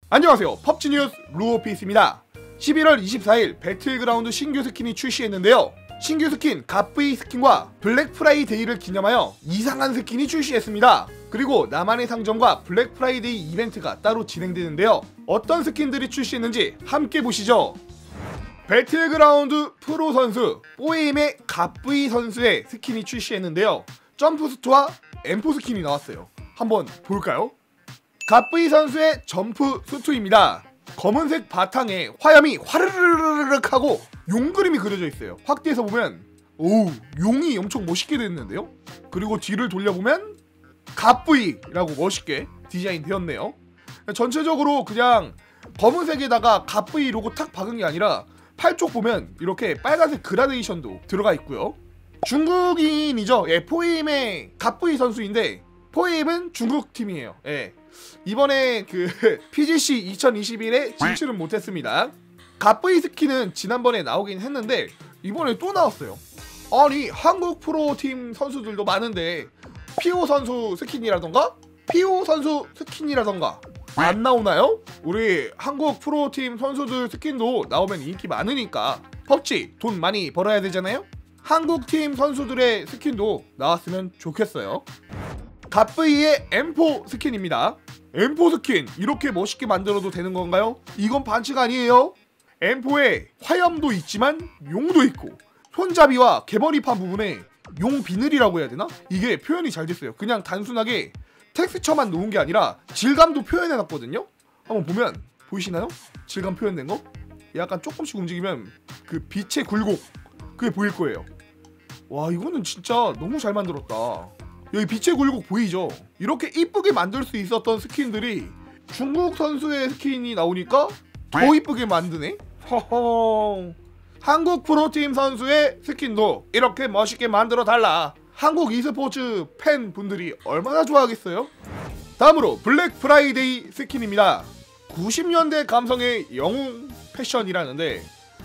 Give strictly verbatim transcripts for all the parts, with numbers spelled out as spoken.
안녕하세요, 펍지 뉴스 루오피스입니다. 십일월 이십사일 배틀그라운드 신규 스킨이 출시했는데요. 신규 스킨 갓브이 스킨과 블랙 프라이데이를 기념하여 이상한 스킨이 출시했습니다. 그리고 나만의 상점과 블랙 프라이데이 이벤트가 따로 진행되는데요. 어떤 스킨들이 출시했는지 함께 보시죠. 배틀그라운드 프로 선수 뽀에임의 갓브이 선수의 스킨이 출시했는데요. 점프수트와 엠포 스킨이 나왔어요. 한번 볼까요? 갓브이 선수의 점프 수트입니다. 검은색 바탕에 화염이 화르르르륵 하고 용 그림이 그려져 있어요. 확대해서 보면 오우, 용이 엄청 멋있게 됐는데요. 그리고 뒤를 돌려보면 갓브이라고 멋있게 디자인 되었네요. 전체적으로 그냥 검은색에다가 갓브이 로고 탁 박은 게 아니라 팔 쪽 보면 이렇게 빨간색 그라데이션도 들어가 있고요. 중국인이죠. 예, 포에임의 갓브이 선수인데 포에임은 중국 팀이에요. 예. 이번에 그 피지씨 이천이십일에 진출은 못했습니다. 갓브이 스킨은 지난번에 나오긴 했는데 이번에 또 나왔어요. 아니, 한국 프로팀 선수들도 많은데 피오 선수 스킨이라던가 피오 선수 스킨이라던가 안 나오나요? 우리 한국 프로팀 선수들 스킨도 나오면 인기 많으니까 펍지 돈 많이 벌어야 되잖아요? 한국팀 선수들의 스킨도 나왔으면 좋겠어요. 갓브이의 엠포 스킨입니다. 엠포 스킨 이렇게 멋있게 만들어도 되는 건가요? 이건 반칙 아니에요? 엠포에 화염도 있지만 용도 있고 손잡이와 개머리판 부분에 용 비늘이라고 해야 되나? 이게 표현이 잘 됐어요. 그냥 단순하게 텍스처만 놓은 게 아니라 질감도 표현해놨거든요? 한번 보면 보이시나요? 질감 표현된 거? 약간 조금씩 움직이면 그 빛의 굴곡 그게 보일 거예요. 와, 이거는 진짜 너무 잘 만들었다. 여기 빛의 굴곡 보이죠? 이렇게 이쁘게 만들 수 있었던 스킨들이 중국 선수의 스킨이 나오니까 더 이쁘게 만드네? 허허. 한국 프로팀 선수의 스킨도 이렇게 멋있게 만들어 달라. 한국 e스포츠 팬분들이 얼마나 좋아하겠어요? 다음으로 블랙 프라이데이 스킨입니다. 구십 년대 감성의 영웅 패션이라는데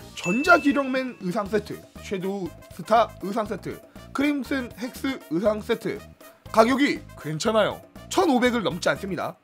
전자기령맨 의상 세트, 섀도우 스타 의상 세트, 크림슨 헥스 의상 세트 가격이 괜찮아요. 천오백을 넘지 않습니다.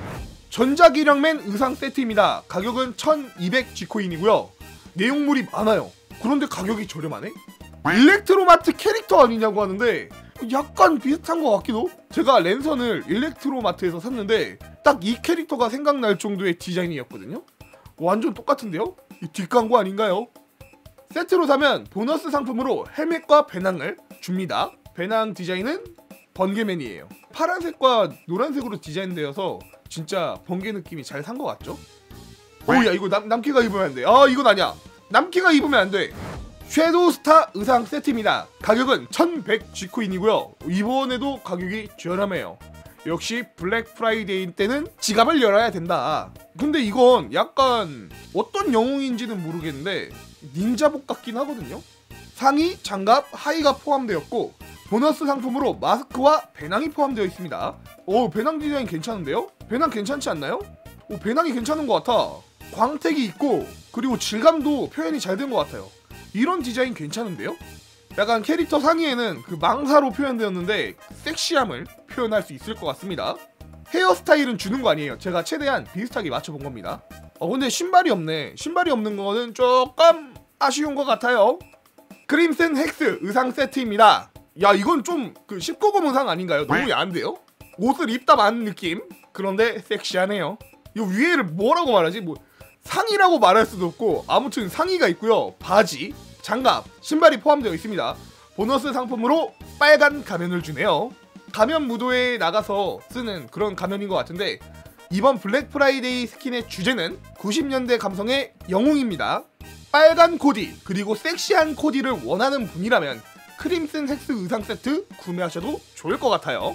전자기령맨 의상 세트입니다. 가격은 천이백 지코인이고요. 내용물이 많아요. 그런데 가격이 저렴하네? 일렉트로마트 캐릭터 아니냐고 하는데 약간 비슷한 것 같기도? 제가 랜선을 일렉트로마트에서 샀는데 딱 이 캐릭터가 생각날 정도의 디자인이었거든요? 완전 똑같은데요? 이 뒷광고 아닌가요? 세트로 사면 보너스 상품으로 헬멧과 배낭을 줍니다. 배낭 디자인은 번개맨이에요. 파란색과 노란색으로 디자인되어서 진짜 번개 느낌이 잘 산 것 같죠? 오야, 이거 남, 남키가 입으면 안 돼. 아, 이건 아니야. 남키가 입으면 안 돼. 섀도우 스타 의상 세트입니다. 가격은 천백 지코인이고요. 이번에도 가격이 저렴해요. 역시 블랙 프라이데이 때는 지갑을 열어야 된다. 근데 이건 약간 어떤 영웅인지는 모르겠는데 닌자복 같긴 하거든요. 상의, 장갑, 하의가 포함되었고 보너스 상품으로 마스크와 배낭이 포함되어 있습니다. 오, 배낭 디자인 괜찮은데요? 배낭 괜찮지 않나요? 오, 배낭이 괜찮은 것 같아. 광택이 있고 그리고 질감도 표현이 잘 된 것 같아요. 이런 디자인 괜찮은데요? 약간 캐릭터 상의에는 그 망사로 표현되었는데 섹시함을 표현할 수 있을 것 같습니다. 헤어스타일은 주는 거 아니에요. 제가 최대한 비슷하게 맞춰본 겁니다. 어, 근데 신발이 없네. 신발이 없는 거는 조금 아쉬운 것 같아요. 크림슨 헥스 의상 세트입니다. 야, 이건 좀 그 십구 금 의상 아닌가요? 너무 야한데요? 옷을 입다 만 느낌? 그런데 섹시하네요. 이 위에를 뭐라고 말하지? 뭐 상의라고 말할 수도 없고 아무튼 상의가 있고요. 바지, 장갑, 신발이 포함되어 있습니다. 보너스 상품으로 빨간 가면을 주네요. 가면 무도회에 나가서 쓰는 그런 가면인 것 같은데 이번 블랙 프라이데이 스킨의 주제는 구십 년대 감성의 영웅입니다. 빨간 코디 그리고 섹시한 코디를 원하는 분이라면 크림슨 헥스 의상 세트 구매하셔도 좋을 것 같아요.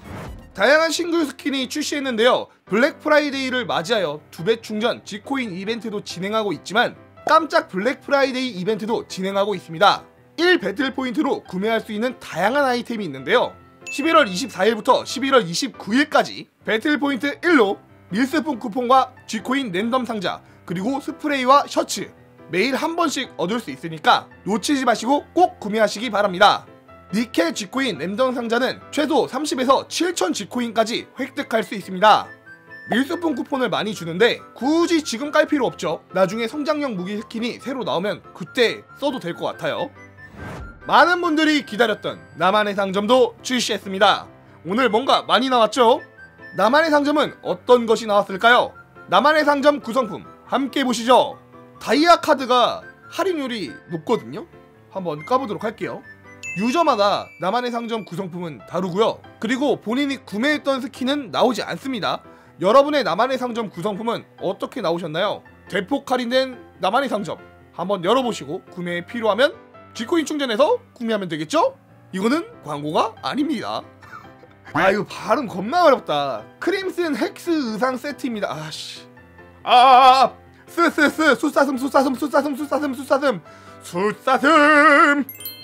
다양한 신규 스킨이 출시했는데요. 블랙 프라이데이를 맞이하여 두 배 충전 지코인 이벤트도 진행하고 있지만 깜짝 블랙 프라이데이 이벤트도 진행하고 있습니다. 일 배틀 포인트로 구매할 수 있는 다양한 아이템이 있는데요. 십일월 이십사일부터 십일월 이십구일까지 배틀 포인트 일로 밀스폰 쿠폰과 지코인 랜덤 상자 그리고 스프레이와 셔츠 매일 한 번씩 얻을 수 있으니까 놓치지 마시고 꼭 구매하시기 바랍니다. 니켈 지코인 랜덤 상자는 최소 삼십에서 칠천 지코인까지 획득할 수 있습니다. 밀수품 쿠폰을 많이 주는데 굳이 지금 깔 필요 없죠. 나중에 성장형 무기 스킨이 새로 나오면 그때 써도 될 것 같아요. 많은 분들이 기다렸던 나만의 상점도 출시했습니다. 오늘 뭔가 많이 나왔죠? 나만의 상점은 어떤 것이 나왔을까요? 나만의 상점 구성품 함께 보시죠. 다이아 카드가 할인율이 높거든요. 한번 까보도록 할게요. 유저마다 나만의 상점 구성품은 다르고요. 그리고 본인이 구매했던 스킨은 나오지 않습니다. 여러분의 나만의 상점 구성품은 어떻게 나오셨나요? 대폭 할인된 나만의 상점 한번 열어보시고 구매에 필요하면 G코인 충전해서 구매하면 되겠죠? 이거는 광고가 아닙니다. 아 이거 발음 겁나 어렵다. 크림슨 헥스 의상 세트입니다. 아씨 아아아 쓰쓰쓰 숫사슴 숫사슴 숫사슴 숫사슴 숫사슴 숫사슴.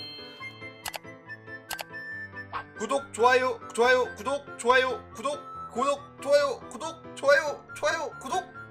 구독 좋아요 좋아요 구독 좋아요 구독 구독 좋아요 구독 좋아요 좋아요 구독